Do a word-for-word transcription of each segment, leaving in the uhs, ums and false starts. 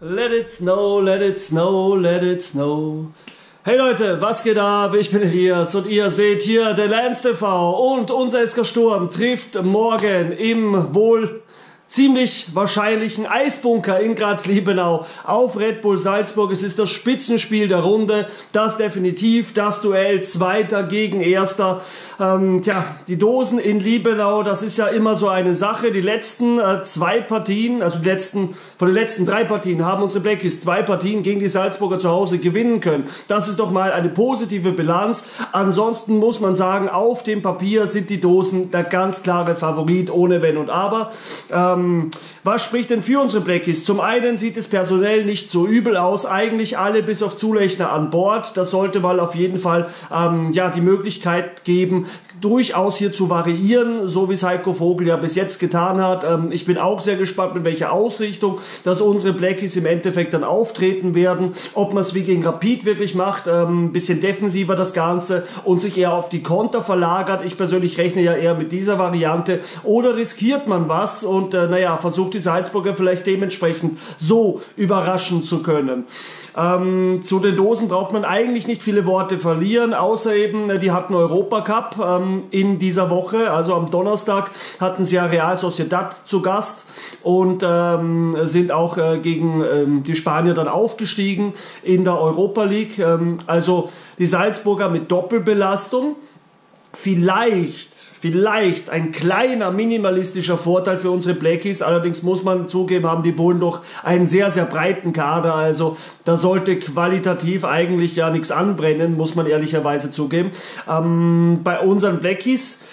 Let it snow, let it snow, let it snow. Hey Leute, was geht ab? Ich bin Elias und ihr seht hier der Lance T V und unser S K Sturm trifft morgen im wohl ziemlich wahrscheinlichen Eisbunker in Graz-Liebenau auf Red Bull Salzburg. Es ist das Spitzenspiel der Runde, das definitiv, das Duell Zweiter gegen Erster. Ähm, tja, die Dosen in Liebenau, das ist ja immer so eine Sache. Die letzten äh, zwei Partien, also die letzten, von den letzten drei Partien haben unsere Blackies zwei Partien gegen die Salzburger zu Hause gewinnen können. Das ist doch mal eine positive Bilanz. Ansonsten muss man sagen, auf dem Papier sind die Dosen der ganz klare Favorit, ohne Wenn und Aber. Ähm, Was spricht denn für unsere Blackies? Zum einen sieht es personell nicht so übel aus, eigentlich alle bis auf Zulechner an Bord. Das sollte mal auf jeden Fall ähm, ja, die Möglichkeit geben, durchaus hier zu variieren, so wie es Heiko Vogel ja bis jetzt getan hat. Ähm, ich bin auch sehr gespannt, mit welcher Ausrichtung, dass unsere Blackies im Endeffekt dann auftreten werden, ob man es wie gegen Rapid wirklich macht, ähm, ein bisschen defensiver das Ganze und sich eher auf die Konter verlagert. Ich persönlich rechne ja eher mit dieser Variante. Oder riskiert man was und äh, naja, versucht die Salzburger vielleicht dementsprechend so überraschen zu können. Ähm, zu den Dosen braucht man eigentlich nicht viele Worte verlieren, außer eben, äh, die hatten Europacup ähm, in dieser Woche, also am Donnerstag hatten sie ja Real Sociedad zu Gast und ähm, sind auch äh, gegen ähm, die Spanier dann aufgestiegen in der Europa League. Ähm, also die Salzburger mit Doppelbelastung. Vielleicht, vielleicht ein kleiner minimalistischer Vorteil für unsere Blackies. Allerdings muss man zugeben, haben die Bullen doch einen sehr, sehr breiten Kader. Also da sollte qualitativ eigentlich ja nichts anbrennen, muss man ehrlicherweise zugeben. Ähm, bei unseren Blackies,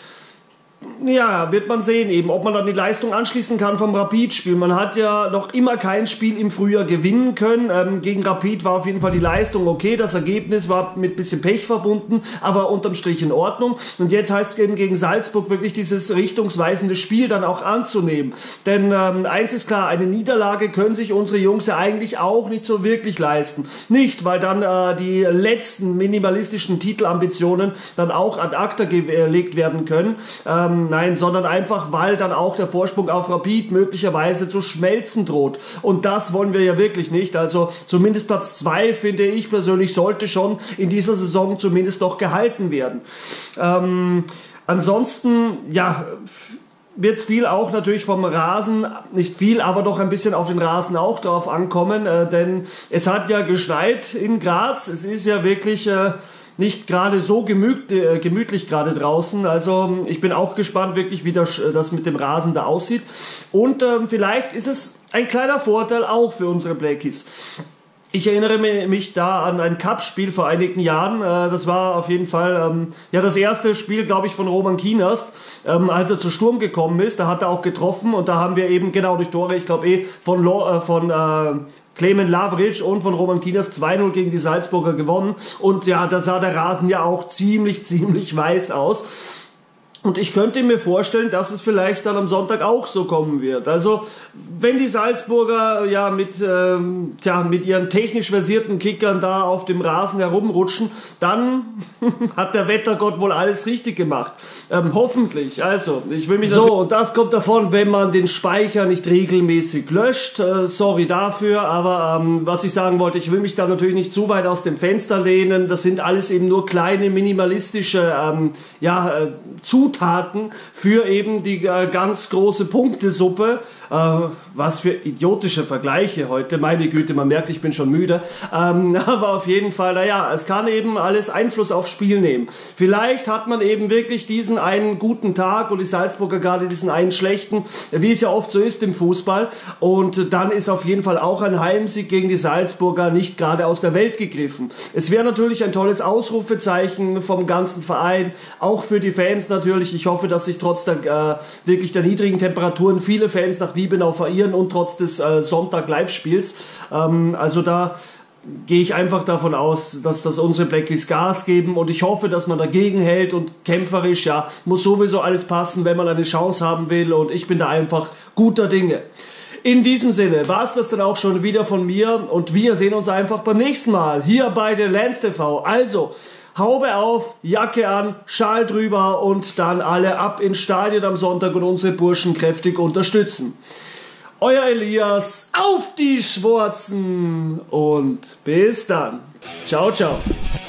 ja, wird man sehen eben, ob man dann die Leistung anschließen kann vom Rapid-Spiel. Man hat ja noch immer kein Spiel im Frühjahr gewinnen können. Ähm, gegen Rapid war auf jeden Fall die Leistung okay. Das Ergebnis war mit ein bisschen Pech verbunden, aber unterm Strich in Ordnung. Und jetzt heißt es eben gegen Salzburg wirklich dieses richtungsweisende Spiel dann auch anzunehmen. Denn ähm, eins ist klar, eine Niederlage können sich unsere Jungs ja eigentlich auch nicht so wirklich leisten. Nicht, weil dann äh, die letzten minimalistischen Titelambitionen dann auch ad acta gelegt werden können. Ähm, Nein, sondern einfach, weil dann auch der Vorsprung auf Rapid möglicherweise zu schmelzen droht. Und das wollen wir ja wirklich nicht. Also zumindest Platz zwei, finde ich persönlich, sollte schon in dieser Saison zumindest noch gehalten werden. Ähm, ansonsten, ja, wird es viel auch natürlich vom Rasen, nicht viel, aber doch ein bisschen auf den Rasen auch drauf ankommen. Äh, denn es hat ja geschneit in Graz. Es ist ja wirklich Äh, nicht gerade so gemüt, äh, gemütlich gerade draußen. Also ich bin auch gespannt wirklich, wie das, das mit dem Rasen da aussieht. Und ähm, vielleicht ist es ein kleiner Vorteil auch für unsere Blackies. Ich erinnere mich da an ein Cup-Spiel vor einigen Jahren. Das war auf jeden Fall ähm, ja das erste Spiel, glaube ich, von Roman Kienast, ähm, als er zu Sturm gekommen ist. Da hat er auch getroffen und da haben wir eben genau durch Tore, ich glaube eh, von, äh, von äh, Clement Lavric und von Roman Kienast zwei null gegen die Salzburger gewonnen. Und ja, da sah der Rasen ja auch ziemlich, ziemlich weiß aus. Und ich könnte mir vorstellen, dass es vielleicht dann am Sonntag auch so kommen wird. Also wenn die Salzburger ja mit, ähm, tja, mit ihren technisch versierten Kickern da auf dem Rasen herumrutschen, dann hat der Wettergott wohl alles richtig gemacht. Ähm, hoffentlich. Also ich will mich so, und das kommt davon, wenn man den Speicher nicht regelmäßig löscht. Äh, sorry dafür, aber ähm, was ich sagen wollte, ich will mich da natürlich nicht zu weit aus dem Fenster lehnen. Das sind alles eben nur kleine minimalistische ähm, ja, äh, Zutaten für eben die äh, ganz große Punktesuppe. Äh, was für idiotische Vergleiche heute, meine Güte, man merkt, ich bin schon müde. Ähm, aber auf jeden Fall, naja, es kann eben alles Einfluss aufs Spiel nehmen. Vielleicht hat man eben wirklich diesen einen guten Tag und die Salzburger gerade diesen einen schlechten, wie es ja oft so ist im Fußball. Und dann ist auf jeden Fall auch ein Heimsieg gegen die Salzburger nicht gerade aus der Welt gegriffen. Es wäre natürlich ein tolles Ausrufezeichen vom ganzen Verein, auch für die Fans natürlich. Ich hoffe, dass sich trotz der äh, wirklich der niedrigen Temperaturen viele Fans nach Liebenau verirren und trotz des äh, Sonntag-Live-Spiels. Ähm, also da gehe ich einfach davon aus, dass das unsere Blackies Gas geben und ich hoffe, dass man dagegen hält und kämpferisch, ja, muss sowieso alles passen, wenn man eine Chance haben will und ich bin da einfach guter Dinge. In diesem Sinne war es das dann auch schon wieder von mir und wir sehen uns einfach beim nächsten Mal hier bei der Lance T V. Also, Haube auf, Jacke an, Schal drüber und dann alle ab ins Stadion am Sonntag und unsere Burschen kräftig unterstützen. Euer Elias, auf die Schwarzen und bis dann. Ciao, ciao.